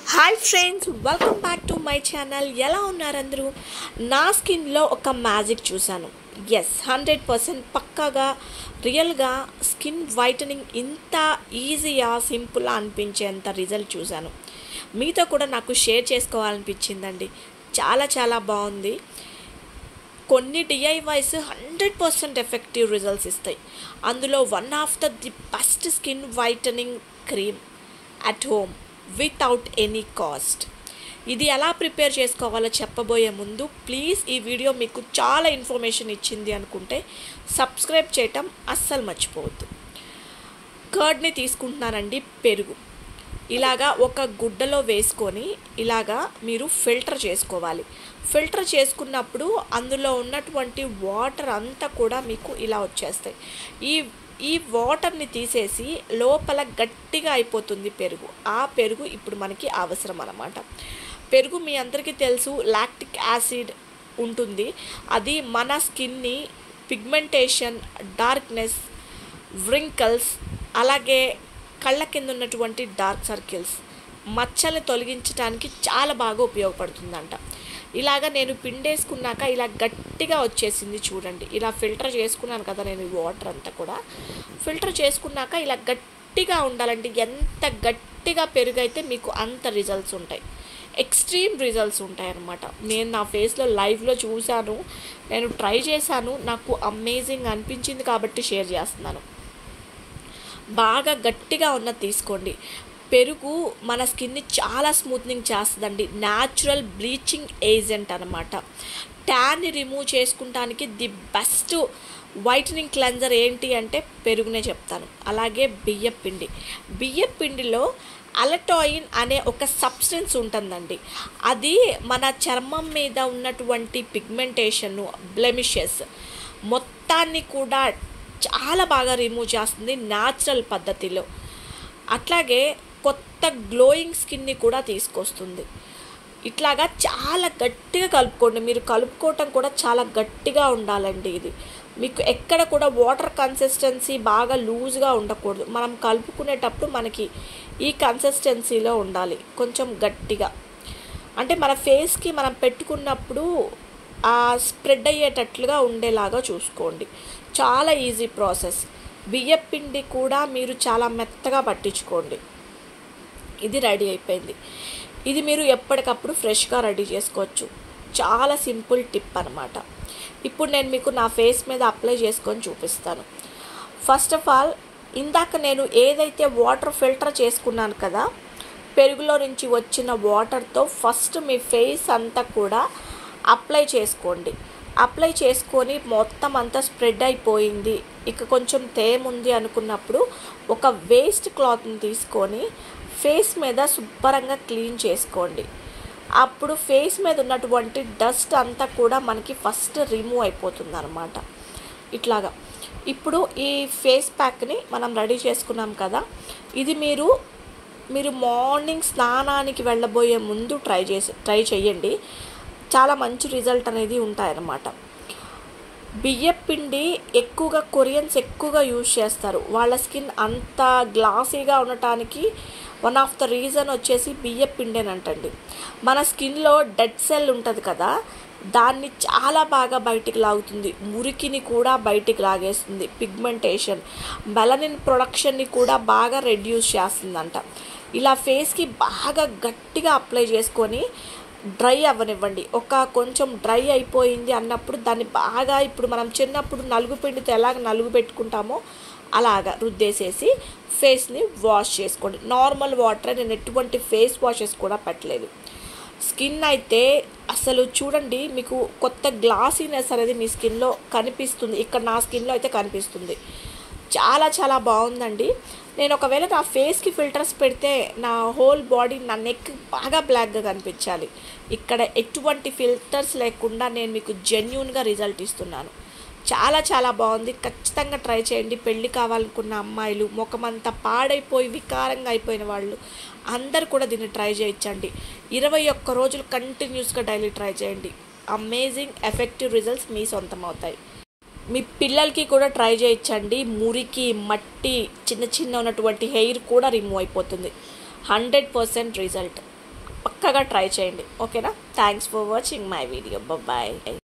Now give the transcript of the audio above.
Hi friends, welcome back to my channel. ఎలా ఉన్నారు అందరూ? నా స్కిన్లో ఒక మ్యాజిక్ చూశాను. ఎస్, 100% పక్కాగా రియల్గా స్కిన్ వైటనింగ్ ఇంత ఈజీగా సింపుల్గా అనిపించేంత రిజల్ట్ చూశాను. మీతో కూడా నాకు షేర్ చేసుకోవాలనిపించిందండి. చాలా చాలా బాగుంది. కొన్ని డిఐవైస్ 100% ఎఫెక్టివ్ రిజల్ట్స్ ఇస్తాయి. అందులో one of the best skin whitening cream at home without any cost. ఇది ఎలా ప్రిపేర్ చేసుకోవాలో చెప్పబోయే ముందు ప్లీజ్ ఈ వీడియో మీకు చాలా ఇన్ఫర్మేషన్ ఇచ్చింది అనుకుంటే సబ్స్క్రైబ్ చేయటం అస్సలు మర్చిపోవద్దు. కర్డ్ని తీసుకుంటున్నానండి, పెరుగు ఇలాగా ఒక గుడ్డలో వేసుకొని ఇలాగా మీరు ఫిల్టర్ చేసుకోవాలి. ఫిల్టర్ చేసుకున్నప్పుడు అందులో ఉన్నటువంటి వాటర్ అంతా కూడా మీకు ఇలా వచ్చేస్తాయి. ఈ వాటర్ని తీసేసి లోపల గట్టిగా అయిపోతుంది పెరుగు. ఆ పెరుగు ఇప్పుడు మనకి అవసరం అన్నమాట. పెరుగు మీ అందరికీ తెలుసు, లాక్టిక్ యాసిడ్ ఉంటుంది. అది మన స్కిన్ని పిగ్మెంటేషన్, డార్క్నెస్, వ్రింకల్స్, అలాగే కళ్ళ కింద ఉన్నటువంటి డార్క్ సర్కిల్స్, మచ్చల్ని తొలగించడానికి చాలా బాగా ఉపయోగపడుతుందంట. ఇలాగ నేను పిండేసుకున్నాక ఇలా గట్టిగా వచ్చేసింది చూడండి. ఇలా ఫిల్టర్ చేసుకున్నాను కదా నేను, ఈ వాటర్ అంతా కూడా ఫిల్టర్ చేసుకున్నాక ఇలా గట్టిగా ఉండాలండి. ఎంత గట్టిగా పెరుగైతే మీకు అంత రిజల్ట్స్ ఉంటాయి, ఎక్స్ట్రీమ్ రిజల్ట్స్ ఉంటాయి అన్నమాట. నేను నా ఫేస్లో లైవ్లో చూశాను, నేను ట్రై చేశాను, నాకు అమేజింగ్ అనిపించింది కాబట్టి షేర్ చేస్తున్నాను. బాగా గట్టిగా ఉన్నది తీసుకోండి. పెరుగు మన స్కిన్ని చాలా స్మూత్నింగ్ చేస్తుందండి. న్యాచురల్ బ్లీచింగ్ ఏజెంట్ అనమాట. ట్యాన్ని రిమూవ్ చేసుకుంటానికి ది బెస్ట్ వైటనింగ్ క్లెన్జర్ ఏంటి అంటే పెరుగునే చెప్తాను. అలాగే బియ్యపిండిలో అలటాయిన్ అనే ఒక సబ్స్టెన్స్ ఉంటుందండి. అది మన చర్మం మీద ఉన్నటువంటి పిగ్మెంటేషన్, బ్లెమిషెస్ మొత్తాన్ని కూడా చాలా బాగా రిమూవ్ చేస్తుంది న్యాచురల్ పద్ధతిలో. అట్లాగే కొత్త గ్లోయింగ్ స్కిన్ని కూడా తీసుకొస్తుంది. ఇట్లాగా చాలా గట్టిగా కలుపుకోండి. మీరు కలుపుకోవటం కూడా చాలా గట్టిగా ఉండాలండి. ఇది మీకు ఎక్కడ కూడా వాటర్ కన్సిస్టెన్సీ బాగా లూజ్గా ఉండకూడదు. మనం కలుపుకునేటప్పుడు మనకి ఈ కన్సిస్టెన్సీలో ఉండాలి, కొంచెం గట్టిగా. అంటే మన ఫేస్కి మనం పెట్టుకున్నప్పుడు స్ప్రెడ్ అయ్యేటట్లుగా ఉండేలాగా చూసుకోండి. చాలా ఈజీ ప్రాసెస్. బియ్యపిండి కూడా మీరు చాలా మెత్తగా పట్టించుకోండి. ఇది రెడీ అయిపోయింది. ఇది మీరు ఎప్పటికప్పుడు ఫ్రెష్గా రెడీ చేసుకోవచ్చు. చాలా సింపుల్ టిప్ అనమాట. ఇప్పుడు నేను మీకు నా ఫేస్ మీద అప్లై చేసుకొని చూపిస్తాను. ఫస్ట్ ఆఫ్ ఆల్, ఇందాక నేను ఏదైతే వాటర్ ఫిల్టర్ చేసుకున్నాను కదా, పెరుగులో నుంచి వచ్చిన వాటర్తో ఫస్ట్ మీ ఫేస్ అంతా కూడా అప్లై చేసుకోండి. అప్లై చేసుకొని మొత్తం అంతా స్ప్రెడ్ అయిపోయింది, ఇక కొంచెం తేముంది అనుకున్నప్పుడు ఒక వేస్ట్ క్లాత్ని తీసుకొని ఫేస్ మీద శుభ్రంగా క్లీన్ చేసుకోండి. అప్పుడు ఫేస్ మీద ఉన్నటువంటి డస్ట్ అంతా కూడా మనకి ఫస్ట్ రిమూవ్ అయిపోతుంది అన్నమాట. ఇట్లాగా ఇప్పుడు ఈ ఫేస్ ప్యాక్ని మనం రెడీ చేసుకున్నాం కదా, ఇది మీరు మార్నింగ్ స్నానానికి వెళ్ళబోయే ముందు ట్రై చేయండి. చాలా మంచి రిజల్ట్ అనేది ఉంటాయన్నమాట. బియ్యపిండి ఎక్కువగా కొరియన్స్ ఎక్కువగా యూజ్ చేస్తారు. వాళ్ళ స్కిన్ అంత గ్లాసీగా ఉండటానికి వన్ ఆఫ్ ద రీజన్ వచ్చేసి బియ్యపిండేనంటండి. మన స్కిన్లో డెడ్ సెల్ ఉంటుంది కదా, దాన్ని చాలా బాగా బయటికి లాగుతుంది. మురికిని కూడా బయటికి లాగేస్తుంది. పిగ్మెంటేషన్, మెలనిన్ ప్రొడక్షన్ని కూడా బాగా రెడ్యూస్ చేస్తుందంట. ఇలా ఫేస్కి బాగా గట్టిగా అప్లై చేసుకొని డ్రై అవ్వనివ్వండి. కొంచెం డ్రై అయిపోయింది అన్నప్పుడు దాన్ని బాగా, ఇప్పుడు మనం చిన్నప్పుడు నలుగు పిండితో ఎలాగ నలుగు పెట్టుకుంటామో అలాగా రుద్దేసేసి ఫేస్ని వాష్ చేసుకోండి. నార్మల్ వాటర్, నేను ఎటువంటి ఫేస్ వాషెస్ కూడా పెట్టలేదు. స్కిన్ అయితే అసలు చూడండి, మీకు కొత్త గ్లాసీనెస్ అనేది మీ స్కిన్లో కనిపిస్తుంది. ఇక్కడ నా స్కిన్లో అయితే కనిపిస్తుంది. చాలా చాలా బాగుందండి. నేను ఒకవేళ నా ఫేస్కి ఫిల్టర్స్ పెడితే నా హోల్ బాడీ, నా నెక్ బాగా బ్లాక్గా కనిపించాలి. ఇక్కడ ఎటువంటి ఫిల్టర్స్ లేకుండా నేను మీకు జెన్యూన్గా రిజల్ట్ ఇస్తున్నాను. చాలా చాలా బాగుంది. ఖచ్చితంగా ట్రై చేయండి. పెళ్ళి కావాలనుకున్న అమ్మాయిలు, ముఖమంతా పాడైపోయి వికారంగా అయిపోయిన వాళ్ళు అందరు కూడా దీన్ని ట్రై చేయించండి. 21 రోజులు కంటిన్యూస్గా డైలీ ట్రై చేయండి. అమేజింగ్ ఎఫెక్టివ్ రిజల్ట్స్ మీ సొంతం అవుతాయి. మీ పిల్లలకి కూడా ట్రై చేయించండి. మురికి, మట్టి, చిన్న చిన్న ఉన్నటువంటి హెయిర్ కూడా రిమూవ్ అయిపోతుంది. 100% రిజల్ట్. పక్కగా ట్రై చేయండి. ఓకేనా? Thanks for watching my video. Bye.